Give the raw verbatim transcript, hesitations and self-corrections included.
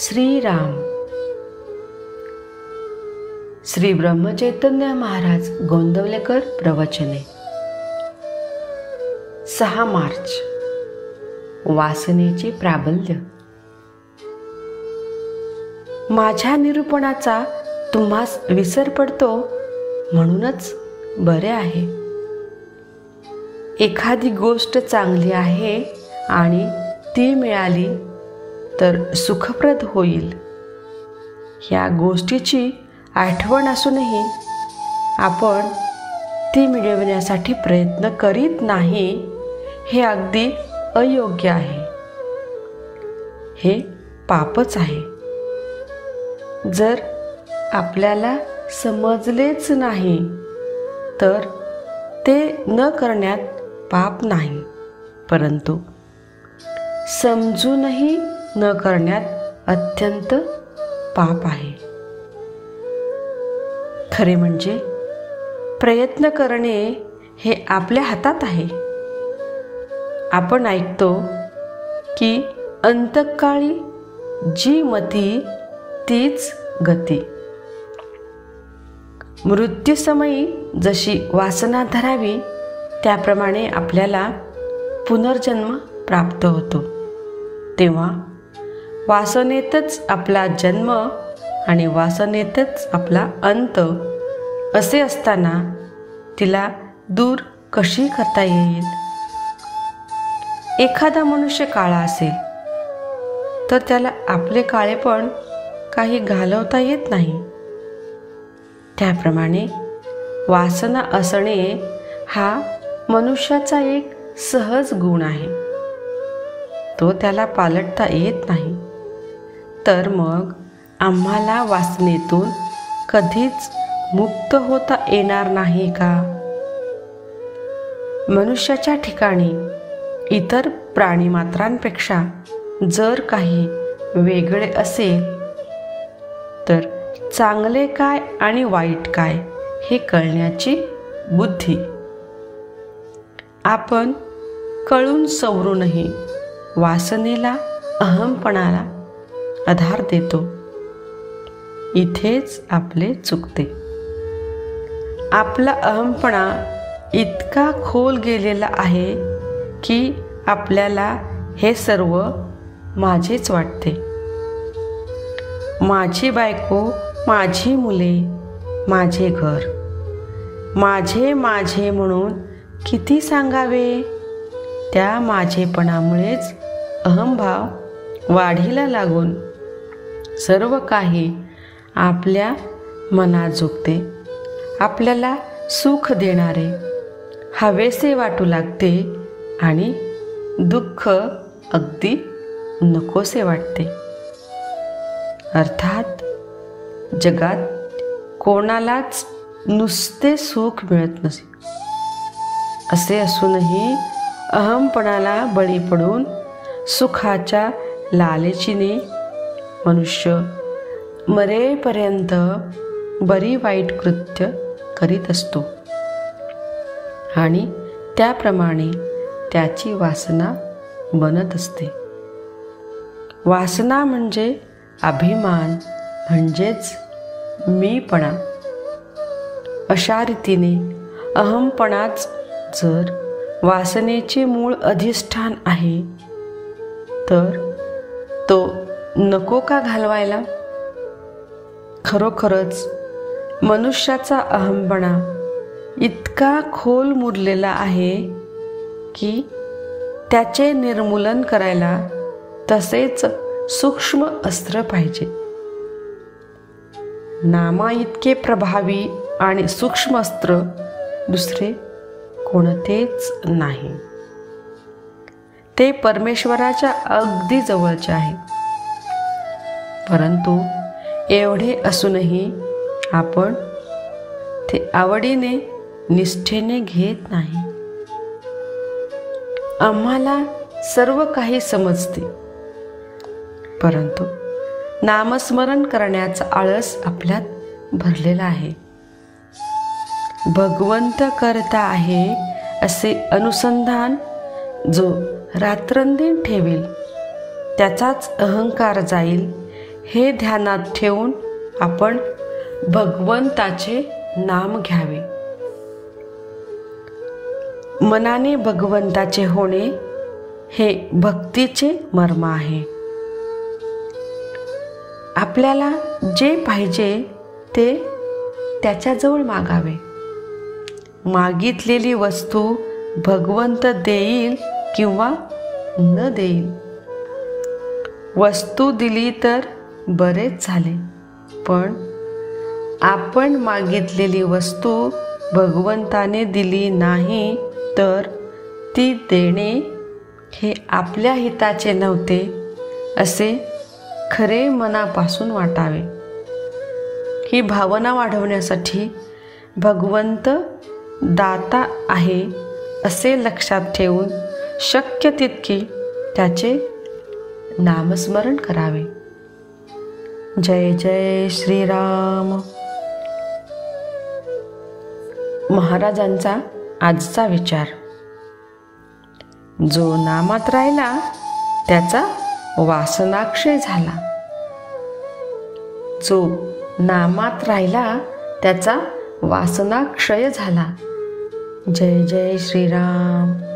श्रीराम. श्री ब्रह्मचैतन्य महाराज गोंदवलेकर प्रवचने. सहा मार्च. वासनेचे प्राबल्य. माझ्या निरूपणाचा तुम्हास विसर पडतो म्हणूनच बरे आहे. एखादी गोष्ट चांगली आहे आणि ती मिळाली तर सुखप्रद होईल. ह्या गोष्टीची आठवण असूनही आपण ती मिळवण्यासाठी प्रयत्न करीत नाही, हे अगदी अयोग्य आहे. हे पापच आहे. जर आपल्याला समजलेच नाही तर ते न करण्यात पाप नाही, परंतु समजूनही न करण्यात अत्यंत पाप आहे. खरे म्हणजे प्रयत्न करणे हे आपल्या हातात आहे. आपण ऐकतो की अंतकाळी जी मती तीच गती. मृत्यूसमयी जशी वासना धरावी त्याप्रमाणे आपल्याला पुनर्जन्म प्राप्त होतो. तेव्हा वासनेतच आपला जन्म आणि वासनेतच आपला अंत असे असताना तिला दूर कशी करता येईल? एखादा मनुष्य काळा असेल तर त्याला आपले काळेपण काही घालवता येत नाही. त्याप्रमाणे वासना असणे हा मनुष्याचा एक सहज गुण आहे. तो त्याला पालटता येत नाही. तर मग आम्हाला वासनेतून कधीच मुक्त होता येणार नाही का? मनुष्याच्या ठिकाणी इतर प्राणीमात्रांपेक्षा जर काही वेगळे असेल तर चांगले काय आणि वाईट काय हे कळण्याची बुद्धी. आपण कळून सवरूनही वासनेला, अहमपणाला आधार देतो. इथेच आपले चुकते. आपला अहमपणा इतका खोल गेलेला आहे की आपल्याला हे सर्व माझेच वाटते. माझी बायको, माझी मुले, माझे घर, माझे माझे म्हणून किती सांगावे? त्या माझेपणामुळेच अहंभाव वाढीला लागून सर्व काही आपल्या मनात झुकते. आपल्याला सुख देणारे हवेसे वाटू लागते आणि दुःख अगदी नकोसे वाटते. अर्थात जगात कोणालाच नुसते सुख मिळत नसे. असे असूनही अहमपणाला बळी पडून सुखाच्या लालचीने मनुष्य मरेपर्यंत बरी वाईट कृत्य करीत असतो आणि त्याप्रमाणे त्याची वासना बनत असते. वासना म्हणजे अभिमान, म्हणजेच मीपणा. अशा रीतीने अहमपणाच जर वासनेचे मूळ अधिष्ठान आहे तर तो नको का घालवायला? खरोखरच मनुष्याचा अहमपणा इतका खोल मुरलेला आहे की त्याचे निर्मूलन करायला तसेच सूक्ष्म अस्त्र पाहिजे. नामा इतके प्रभावी आणि सूक्ष्म अस्त्र दुसरे कोणतेच नाही. ते परमेश्वराच्या अगदी जवळचे आहे. परंतु एवढे असूनही आपण ते आवडीने, निष्ठेने घेत नाही. आम्हाला सर्व काही समजते, परंतु नामस्मरण करण्याचा आळस आपल्यात भरलेला आहे. भगवंत करता आहे असे अनुसंधान जो रात्रंदिन ठेवेल त्याचाच अहंकार जाईल हे ध्यानात ठेवून आपण भगवंताचे नाम घ्यावे. मनाने भगवंताचे होणे हे भक्तीचे मर्म आहे. आपल्याला जे पाहिजे ते त्याच्याजवळ मागावे. मागितलेली वस्तू भगवंत देईल किंवा न देईल. वस्तू दिली तर बरेच झाले, पण आपण मागितलेली वस्तू भगवंताने दिली नाही तर ती देणे हे आपल्या हिताचे नव्हते असे खरे मनापासून वाटावे. ही भावना वाढवण्यासाठी भगवंत दाता आहे असे लक्षात ठेवून शक्य तितके त्याचे नामस्मरण करावे. जय जय श्रीराम. महाराजांचा आजचा विचार. जो नामात राहिला त्याचा वासनाक्षय झाला. जो नामात राहिला त्याचा वासनाक्षय झाला. जय जय श्रीराम.